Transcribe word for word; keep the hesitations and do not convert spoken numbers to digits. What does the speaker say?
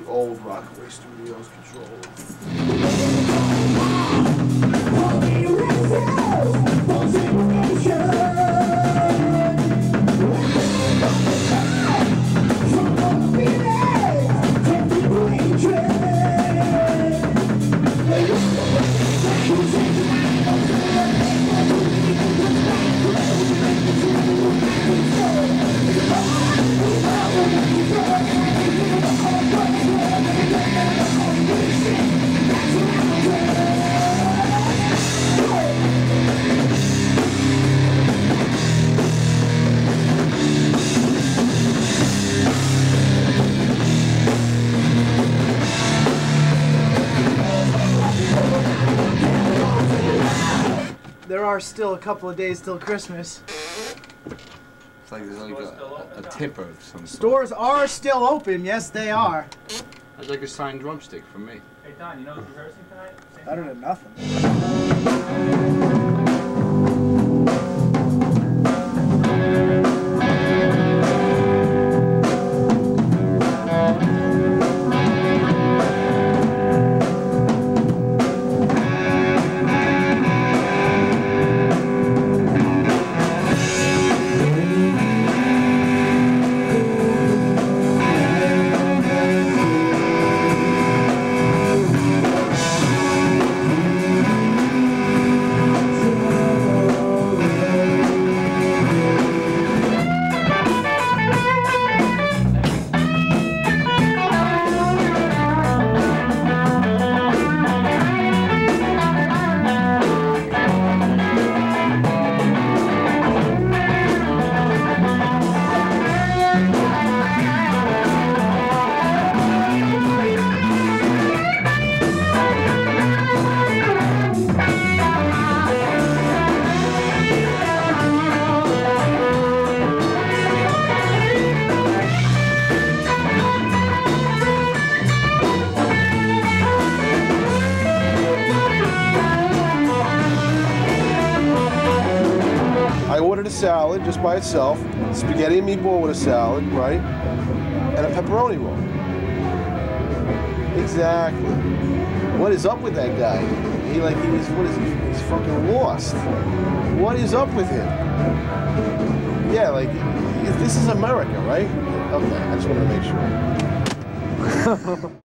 old Rockaway Studios controls. There are still a couple of days till Christmas. It's like there's like a, a tip of some sort. Stores are still open, yes they are. That's like a signed drumstick from me. Hey Don, you know who's rehearsing tonight? Better than nothing. I ordered a salad just by itself, spaghetti and meatball with a salad, right? And a pepperoni roll. Exactly. What is up with that guy? He like he was what is he? He's fucking lost. What is up with him? Yeah, like this is America, right? Okay, I just want to make sure.